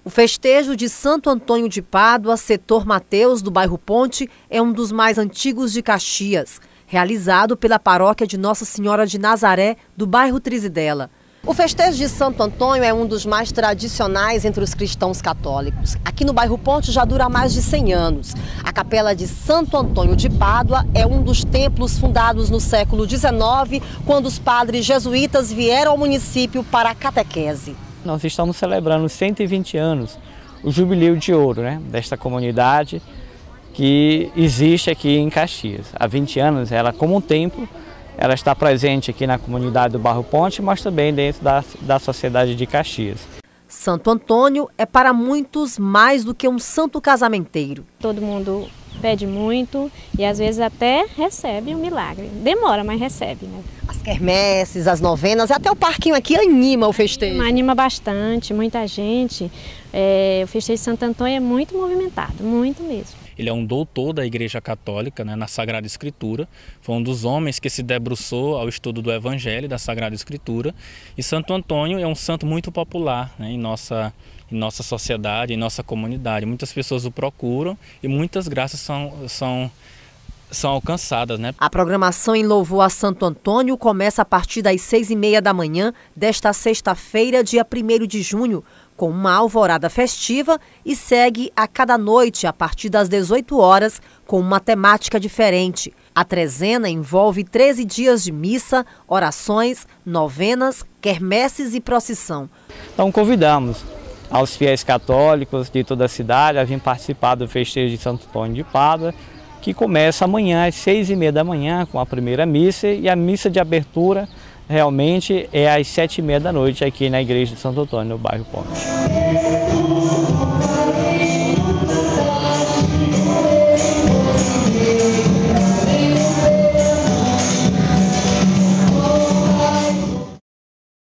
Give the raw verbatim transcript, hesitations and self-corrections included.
O festejo de Santo Antônio de Pádua, setor Mateus, do bairro Ponte, é um dos mais antigos de Caxias, realizado pela paróquia de Nossa Senhora de Nazaré, do bairro Trizidela. O festejo de Santo Antônio é um dos mais tradicionais entre os cristãos católicos. Aqui no bairro Ponte já dura mais de cem anos. A capela de Santo Antônio de Pádua é um dos templos fundados no século dezenove, quando os padres jesuítas vieram ao município para a catequese. Nós estamos celebrando cento e vinte anos, o jubileu de ouro, né, desta comunidade que existe aqui em Caxias. Há vinte anos, ela como um templo, ela está presente aqui na comunidade do bairro Ponte, mas também dentro da, da sociedade de Caxias. Santo Antônio é para muitos mais do que um santo casamenteiro. Todo mundo pede muito e às vezes até recebe um milagre. Demora, mas recebe, né? As quermesses, as novenas e até o parquinho aqui anima o festejo. Anima bastante, muita gente. É, o festejo de Santo Antônio é muito movimentado, muito mesmo. Ele é um doutor da Igreja Católica, né, na Sagrada Escritura. Foi um dos homens que se debruçou ao estudo do Evangelho, da Sagrada Escritura. E Santo Antônio é um santo muito popular, né, em nossa, em nossa sociedade, em nossa comunidade. Muitas pessoas o procuram e muitas graças são, são, são alcançadas, né? A programação em louvor a Santo Antônio começa a partir das seis e meia da manhã desta sexta-feira, dia primeiro de junho, com uma alvorada festiva e segue a cada noite a partir das dezoito horas com uma temática diferente. A trezena envolve treze dias de missa, orações, novenas, quermesses e procissão. Então convidamos aos fiéis católicos de toda a cidade a vir participar do festejo de Santo Antônio de Pádua, que começa amanhã às seis e meia da manhã com a primeira missa, e a missa de abertura realmente é às sete e meia da noite aqui na igreja de Santo Antônio, no bairro Ponte.